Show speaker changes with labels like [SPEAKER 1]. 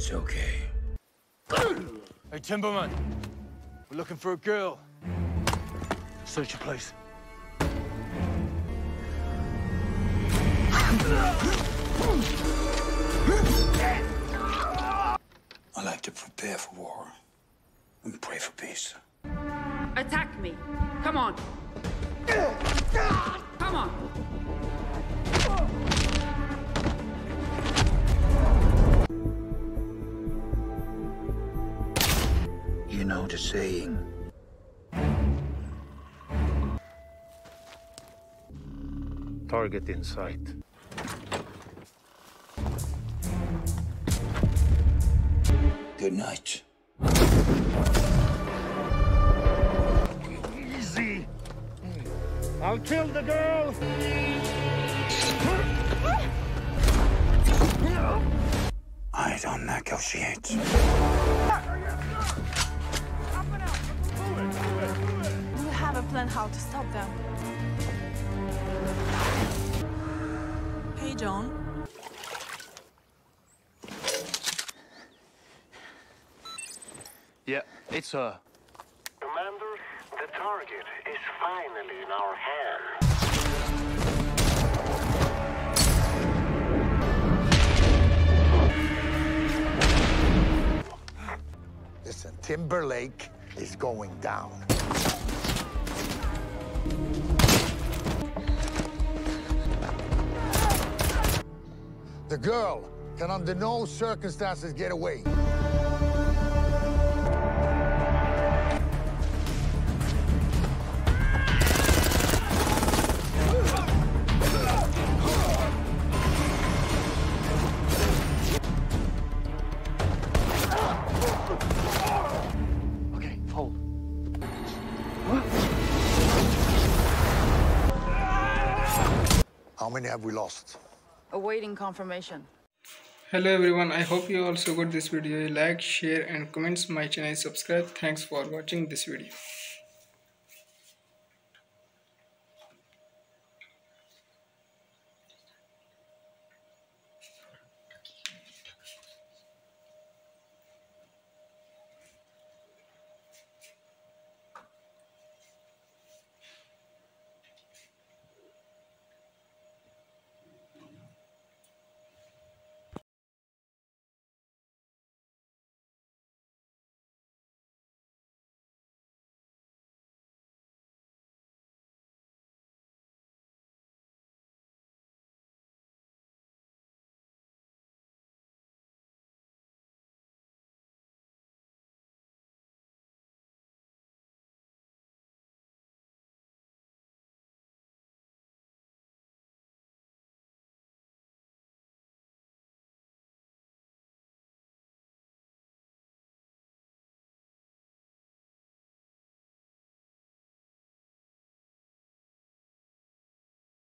[SPEAKER 1] It's okay.
[SPEAKER 2] Hey, Timberman. We're looking for a girl. Search your place.
[SPEAKER 1] I like to prepare for war and pray for peace.
[SPEAKER 3] Attack me. Come on. Come on.
[SPEAKER 1] You know the saying.
[SPEAKER 4] Target in sight.
[SPEAKER 1] Good night.
[SPEAKER 4] Easy. I'll kill the girl.
[SPEAKER 1] I don't negotiate.
[SPEAKER 5] Do you have a plan how to stop them? Hey, John.
[SPEAKER 2] Yeah, it's her.
[SPEAKER 6] Commander, the target is finally in our hands.
[SPEAKER 7] Listen, Timberlake is going down. The girl can under no circumstances get away.
[SPEAKER 2] Okay, hold.
[SPEAKER 7] How many have we lost?
[SPEAKER 3] Awaiting confirmation.
[SPEAKER 8] Hello everyone, I hope you also got this video. Like, share and comments my channel, subscribe. Thanks for watching this video.